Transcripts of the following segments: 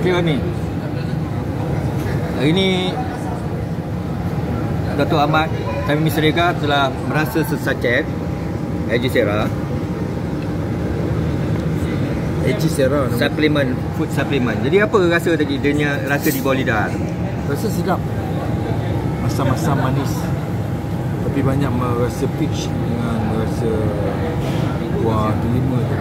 Kira ni. Hari ni Dato' Ahmad Tarmizi Siregar telah merasa sesachet Agicera suplemen, food supplement. Jadi apa rasa tadi dia rasa di bawah lidah? Rasa sedap, masam-masam manis, tapi banyak merasa peach dengan rasa buah delima tu.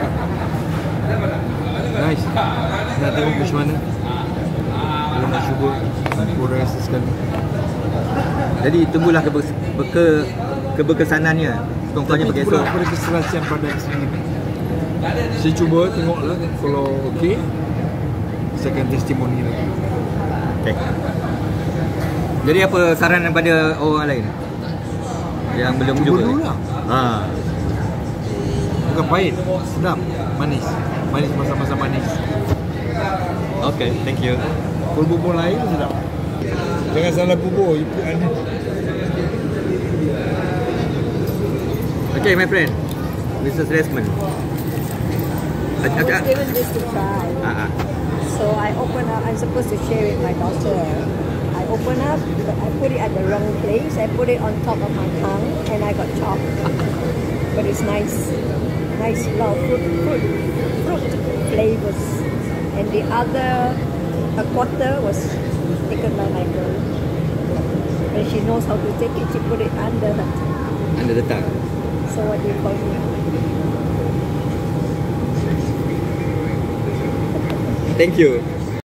Nice. Nak tengok macam mana. Kalau nak cuba, aku rasa sekali. Jadi tunggulah keberkesanannya. Tuan-tuannya bagi esok. Pada keserasian pada sendiri. Saya cuba tengoklah, kalau okey, saya akan testimoni lagi. Okay. Jadi apa saran daripada orang lain yang belum Cuba cuba? dulu lah. Bukan pahit, sedap, manis. Manis, masam-masam manis. Okay, thank you. Kalau bubur lain sedap. Jangan salah bubur, you put onion. Okay, my friend, Mrs. Desmond. I was given this to try. So I open up, I'm supposed to share with my daughter. I open up, but I put it at the wrong place. I put it on top of my tongue and I got chopped. But it's nice. Nice fruit flavors. And the other, a quarter was taken by my girl. And she knows how to take it, she put it under her tongue. Under the tongue. So what do you call it? Thank you.